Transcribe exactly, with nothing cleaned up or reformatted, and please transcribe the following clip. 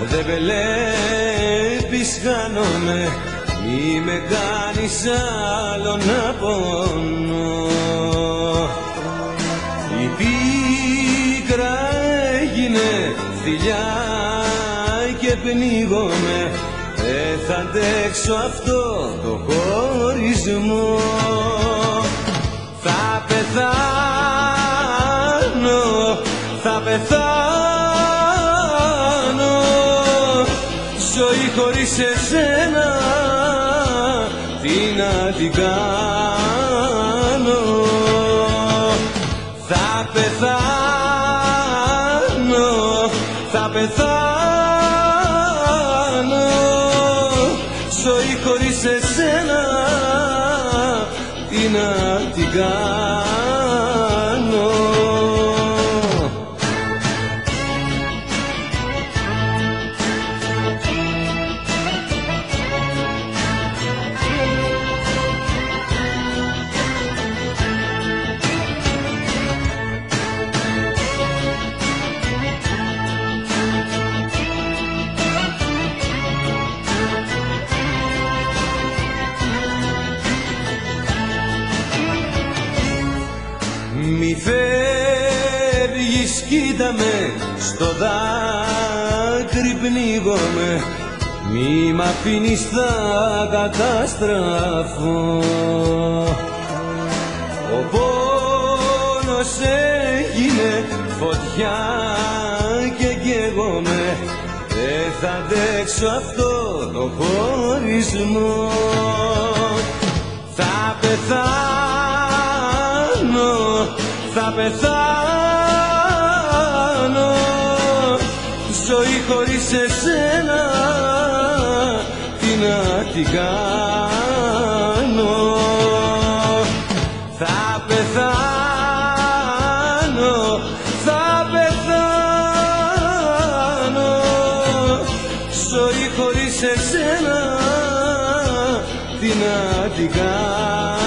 δεν βλέπεις χάνομαι, μη με κάνεις άλλο να πονώ. Η πίκρα έγινε θηλιά και πνίγομαι, δεν θα αντέξω αυτό το χωρισμό. Θα πεθάνω, θα πεθάνω, ζωή χωρίς εσένα τι να την κάνω. Θα πεθάνω, θα πεθάνω, ζωή χωρίς εσένα τι να την κάνω. Μη φεύγεις, κοίτα με, στο δάκρυ πνίγομαι, μη μ' αφήνεις, θα καταστραφώ. Ο πόνος έγινε φωτιά και καίγομαι, δεν θα αντέξω αυτό το χωρισμό. Θα πεθάνω, θα πεθάνω, ζωή χωρίς εσένα τι να την κάνω. Θα πεθάνω, θα πεθάνω, ζωή χωρίς εσένα τι να την κάνω.